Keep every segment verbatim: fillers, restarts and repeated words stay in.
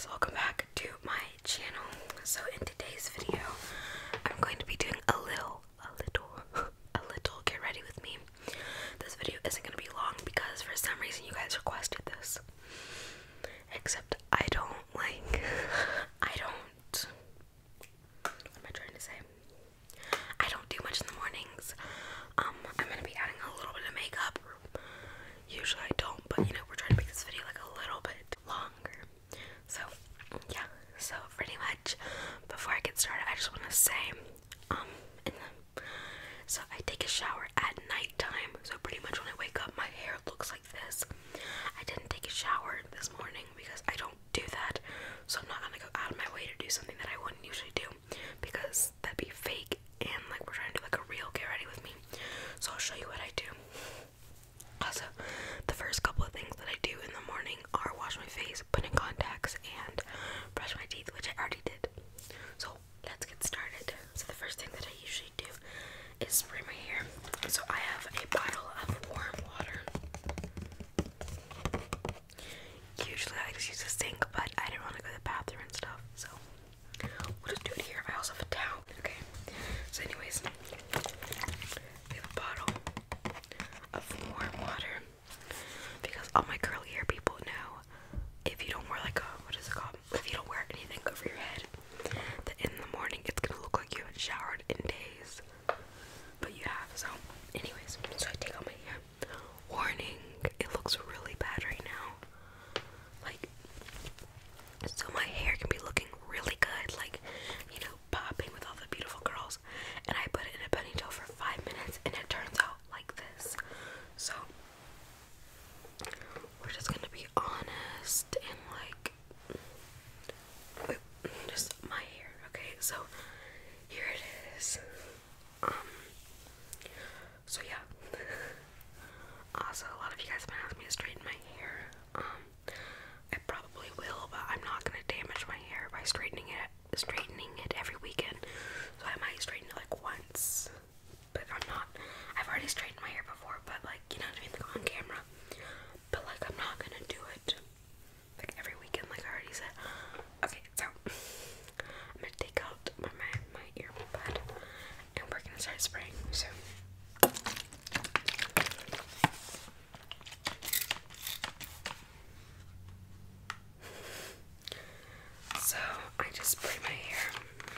guys, welcome back to my channel. So in today's video, I'm going to be doing a little, a little, a little get ready with me. This video isn't going to be long because for some reason you guys requested this. Except I don't like, I don't, what am I trying to say? I don't do much in the mornings. Um, I'm going to be adding a little bit of makeup. Usually I don't, but you know, we're trying to make this video like a little bit longer. So, yeah, so pretty much before I get started, I just want to say, um, in the, so I take a shower at nighttime, so pretty much when I wake up, my hair looks like this. I didn't take a shower this morning because I don't do that, so I'm not gonna go out of my way to do something that I wouldn't usually do, because that'd be fake, and like we're trying to do like a real get ready with me. So I'll show you what I do. Also, the first couple of things that I do in the morning are wash my face, put in contacts, and brush my teeth, which I already did. So let's get started. So the first thing that I usually do is spray my hair. So I have a bottle of warm water. Usually I just use a sink, but I didn't want to go to the bathroom and stuff, so we'll just do it here. I also have a towel. Okay, so anyways, we have a bottle of warm water because all my curly hair people know if you don't wear like a, what is it called? If you don't wear anything over your head, that in the morning it's gonna look like you haven't showered in days, but you have. So anyways, so I take out my hair. Warning, it looks really bad right now. Like, so my hair can be looking really good, like, you know, popping with all the beautiful curls, and I put it in a ponytail for five minutes and it turns out like this. So we're just gonna be honest and like, wait, just my hair. Okay, so here it is. Um so yeah. Also, a lot of you guys have been asking me to straighten my hair. um I probably will, but I'm not gonna damage my hair by straightening it straightening it every weekend. So I might straighten it like once, but I'm not. I've already straightened my hair before, but like, you know what I mean, like on camera. But like, I'm not gonna do it like every weekend, like I already said. Okay, so I'm gonna take out my my, my earbud and we're gonna start spraying. So So I just spray my hair.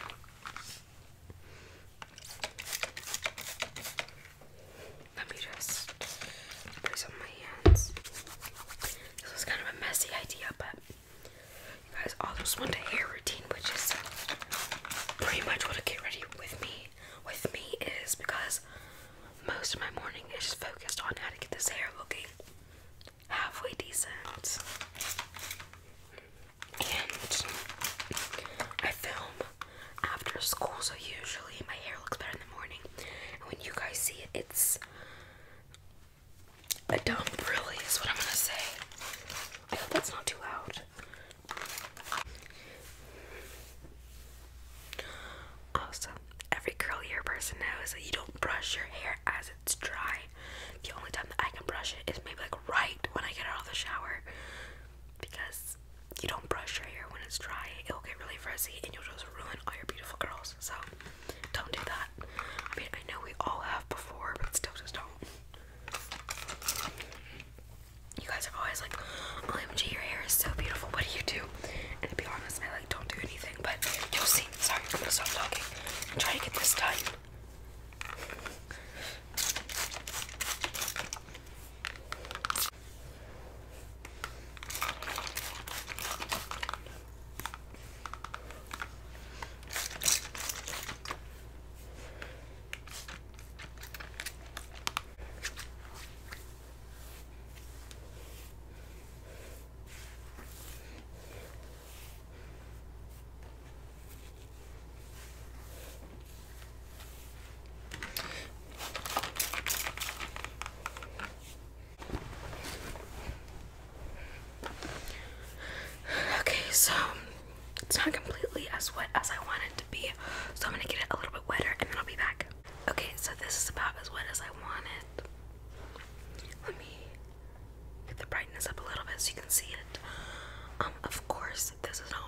Let me just spray some of my hands. This was kind of a messy idea, but you guys all just want a hair routine, which is pretty much what a get ready with me with me is, because most of my morning is just focused on how to get this hair looking halfway decent. And I film after school, so usually my hair looks better in the morning. And when you guys see it, it's a dump, really, is what I'm gonna say. I hope that's not too loud. Also, every curly hair person knows that you don't brush your hair as it's dry. The only time that I can brush it is maybe like right when I get out of the shower, because you don't brush your hair when it's dry. It'll get really frizzy and you'll just ruin all your beautiful curls. So don't do that. I mean, I know we all have before, but still just don't. You guys are always like, O M G, your hair is so beautiful, what do you do? And to be honest, I like don't do anything, but you'll see. Sorry, I'm gonna stop talking and try to get this done. So it's not completely as wet as I want it to be, so I'm gonna get it a little bit wetter and then I'll be back. Okay, so this is about as wet as I want it. Let me get the brightness up a little bit so you can see it. Um, of course, this is not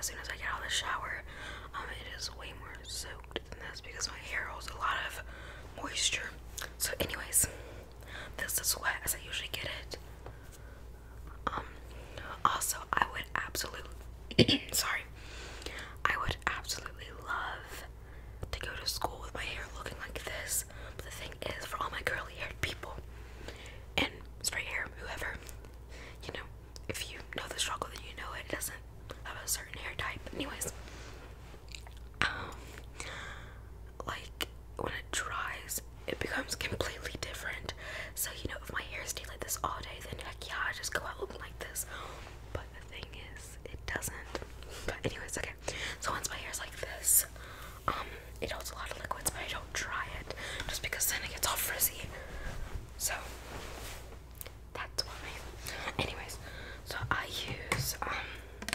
as soon as I get out of the shower, um, it is way more soaked than this because my hair holds a lot of moisture. So anyways, this is wet as I usually get it. Um, also, I would absolutely, sorry, I would absolutely love to go to school with my hair looking like this. But the thing is, for all my curly haired people and straight hair, whoever, you know, if you know the struggle, then you know it, it doesn't have a certain hair type. Anyways, um, like when it dries, it becomes completely different. So, you know, if my hair stayed like this all day, then heck yeah, I just go out looking like this. But the thing is, it doesn't. But anyways, okay. So once my hair's like this, um, it holds a lot of liquids, but I don't dry it just because then it gets all frizzy. So that's why. Anyways, so I use um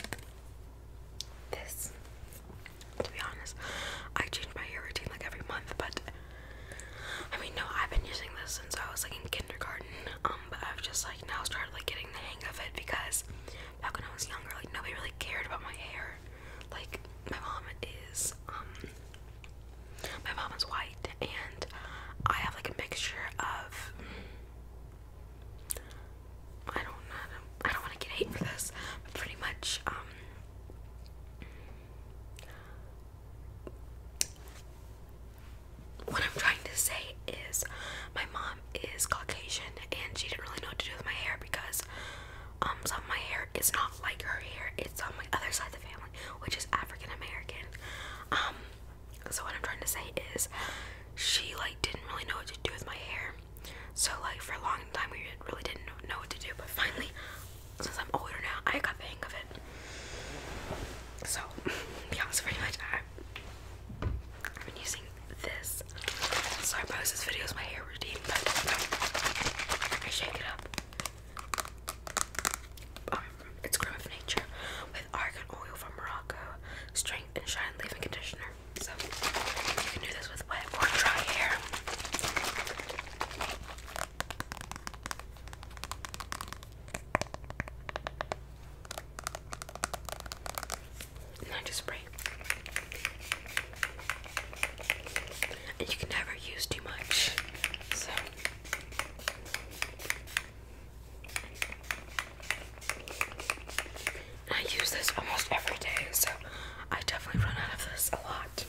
this. To be honest, I change my hair routine like every month, but I mean, no, I've been using this since I was like in kindergarten. Um, but I've just like now started like getting the hang of it because back when I was younger, like nobody really cared about my hair. Like my mom is um my mom is white and I have like a mixture of I don't know I don't want to get hate for this, but pretty much um what I'm trying to say is my mom is Caucasian and she didn't really know what to do with my hair because um some of my hair is not like her hair, it's on my other side of the family, which is African American. Um so what I'm trying to say is she like didn't really know what to do with my hair. So like for a long time we really didn't know what to do, but finally, since I'm older now, I got the hang of it. So yeah, so pretty much I, I've been using this. So I post this video as my hair routine, but I shake it up. Um, it's Cream of Nature with argan oil from Morocco, strength and shine leave-in conditioner. So you can do this with wet or dry hair. And I just spray. And you can never use too much. So and I use this almost every day, so I definitely run out of this a lot.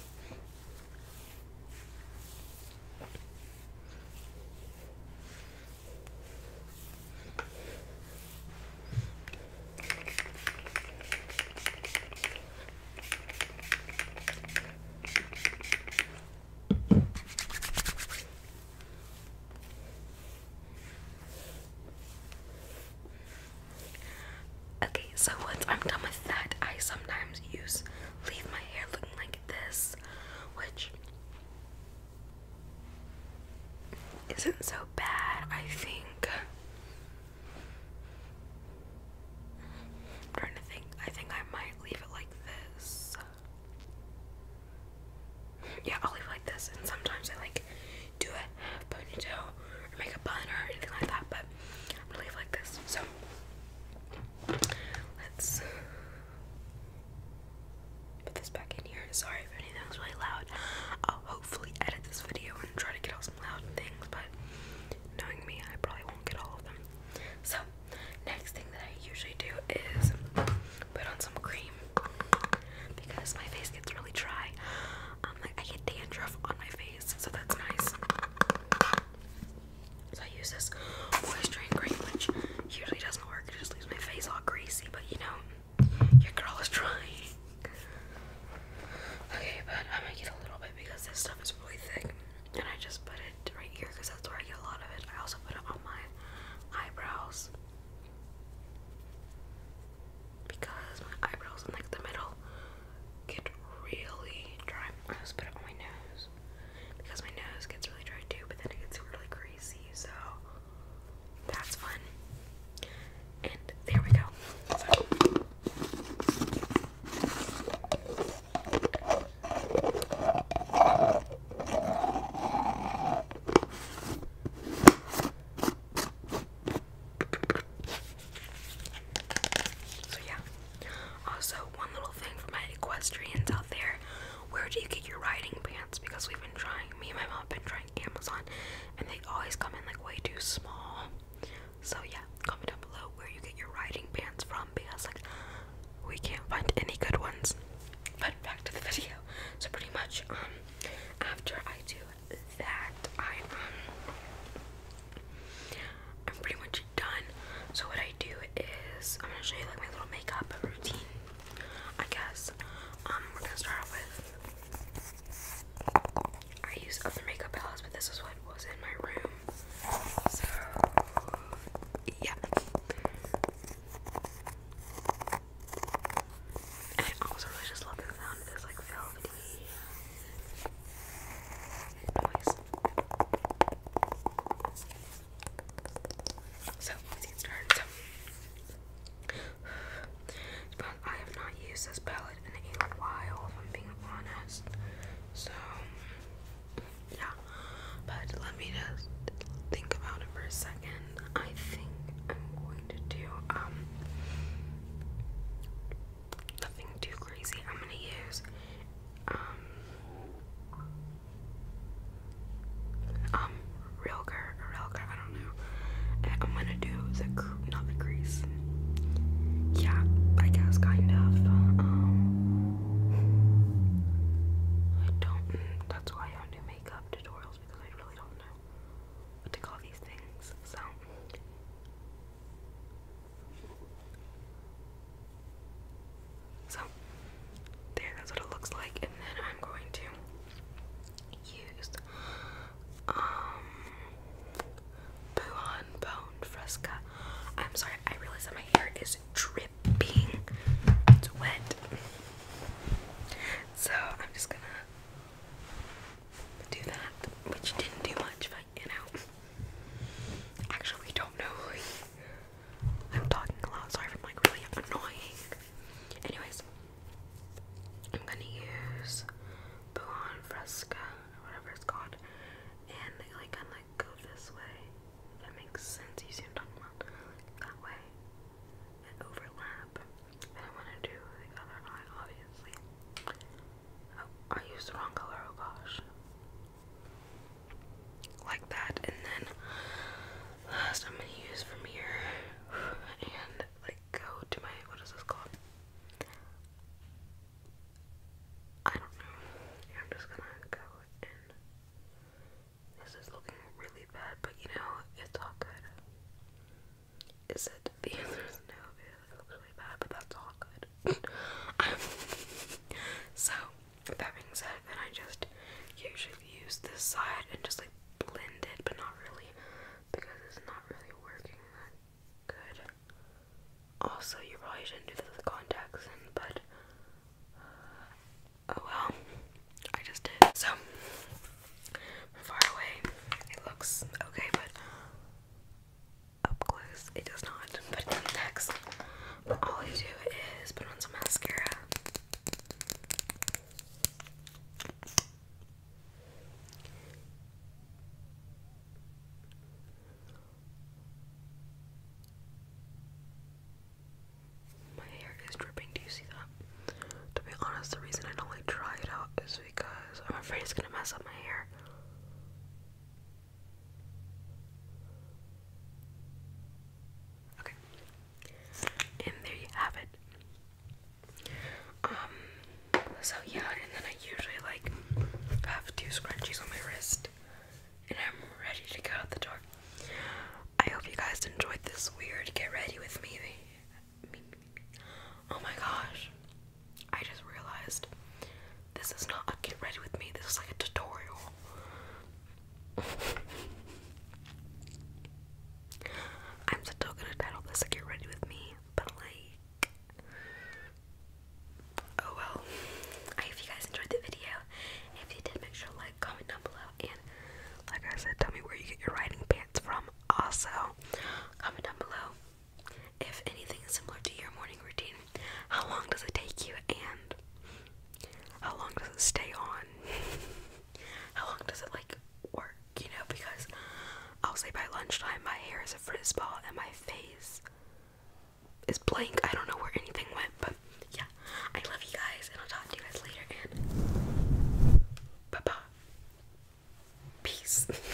Okay, so once I'm done with that, I sometimes use leave my hair looking like this, which isn't so bad, I think. I'm trying to think. I think I might leave it like this. Yeah, I'll leave it like this, and sometimes I like do a ponytail or make a bun or anything like that, but I'm gonna leave it like this. So let's put this back in here. Sorry if anything's really loud. I'll hopefully edit this video and try to get out some loud things, but equestrians out there, where do you get your riding pants? Because we've been trying, me and my mom have been trying Amazon, and they always come in like way too small. So yeah, comment down below where you get your riding pants from, because like we can't find any good ones. But back to the video. So pretty much, um, after I do that, I um, I'm pretty much done. So what I do is I'm gonna show you like my little makeup routine, I guess. Um, we're gonna start off with, I use other makeup palettes, but this is what was in my room. So yeah. And I also really just love the sound of this like velvety noise. So let's get started. So but I have not used this palette in a while, if I'm being honest. So yeah. But let me just think about it for a second. I think I'm going to do um nothing too crazy. I'm gonna use um um Realger or Realger, I don't know. And I'm gonna do the cr not the crease. Yeah, I guess kind of. Um I don't that's why I don't do makeup tutorials, because I really don't know what to call these things. So So there, that's what it looks like. And then I'm going to use um Buon Bone Fresca. I'm sorry, I realize that my hair is dripping. It's wet. So I'm just gonna do that, which didn't do much, but you know. Actually, we don't know. I'm talking a lot. Sorry if I'm like really annoying. Anyways, I'm gonna use Buon Fresca, or whatever it's called, and they like kind of like go this way. If that makes sense. You see what I'm talking about? Like that way, and overlap. And I want to do the other eye, obviously. Oh, I used the wrong color. Oh gosh. Like that, and then last I'm gonna use from here and like go to my, what is this called? I don't know. Yeah, I'm just gonna go in. This is looking really bad, but you know, it's all good. Is it? The answer is no. It looks really bad, but that's all good. So, with that being said, then I just usually use this side and just like blend it, but not really, because it's not really working that good. Also, you probably shouldn't do this with contacts in, but oh well, I just did. So, from far away, it looks okay, but up close, it does not. But then next, all I do is put on some mascara. My hair is dripping, do you see that? To be honest, the reason I don't like try it out is because I'm afraid it's gonna mess up my hair. Okay. And there you have it. Um, so yeah, and then I usually like have two scrunchies on my wrist, and I'm ready to go out the door. I hope you guys enjoyed this weird get ready with me. Oh my gosh, I just realized this is not a get ready with me, this is like a tutorial. I'm still gonna title this a get ready with me, but like, oh well. I hope you guys enjoyed the video. If you did, make sure to like, comment down below, and like I said, tell me where you get your riding pants from. Also, comment down below if anything is similar to your morning routine. How long does it take you, and how long does it stay on? How long does it like work, you know, because I'll say by lunchtime my hair is a frizz ball and my face is blank. I don't know where anything went, but yeah, I love you guys, and I'll talk to you Peace.